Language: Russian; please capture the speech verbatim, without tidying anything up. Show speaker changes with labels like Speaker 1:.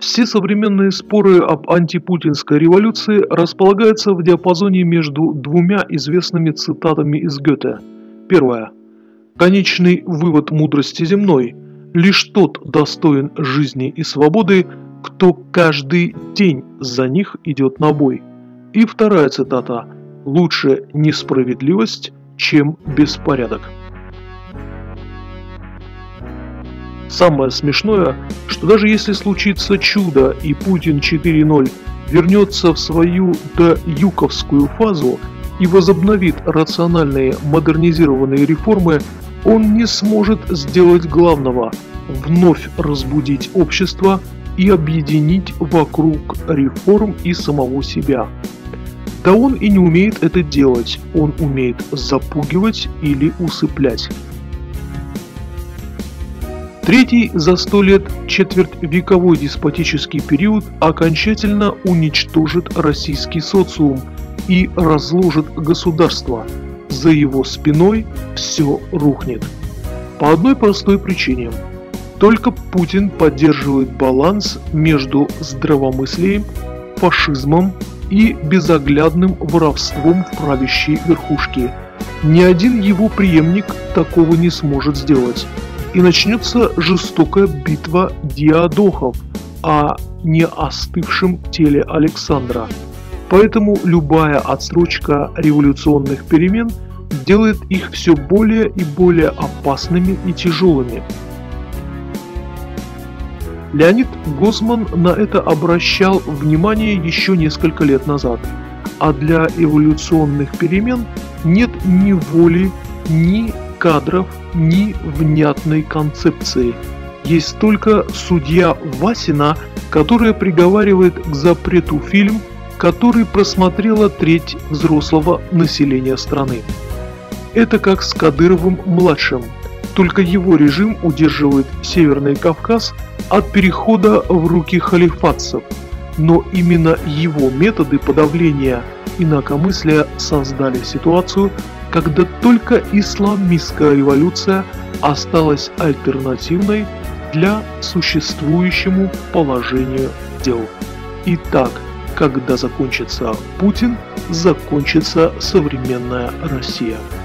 Speaker 1: Все современные споры об антипутинской революции располагаются в диапазоне между двумя известными цитатами из Гёте. Первая. «Конечный вывод мудрости земной. Лишь тот достоин жизни и свободы, кто каждый день за них идет на бой». И вторая цитата. «Лучше несправедливость, чем беспорядок». Самое смешное, что даже если случится чудо и Путин четыре ноль вернется в свою доюковскую фазу и возобновит рациональные модернизированные реформы, он не сможет сделать главного – вновь разбудить общество и объединить вокруг реформ и самого себя. Да он и не умеет это делать, он умеет запугивать или усыплять. Третий за сто лет четвертьвековой деспотический период окончательно уничтожит российский социум и разложит государство. За его спиной все рухнет. По одной простой причине. Только Путин поддерживает баланс между здравомыслием, фашизмом и безоглядным воровством в правящей верхушке. Ни один его преемник такого не сможет сделать. И начнется жестокая битва диадохов о не остывшем теле Александра. Поэтому любая отсрочка революционных перемен делает их все более и более опасными и тяжелыми. Леонид Гозман на это обращал внимание еще несколько лет назад. А для эволюционных перемен нет ни воли, ни кадров, ни внятной концепции. Есть только судья Васина, которая приговаривает к запрету фильм, который просмотрела треть взрослого населения страны. Это как с Кадыровым-младшим, только его режим удерживает Северный Кавказ от перехода в руки халифатцев, но именно его методы подавления инакомыслия создали ситуацию, когда только исламистская революция осталась альтернативной для существующему положению дел. Итак, когда закончится Путин, закончится современная Россия.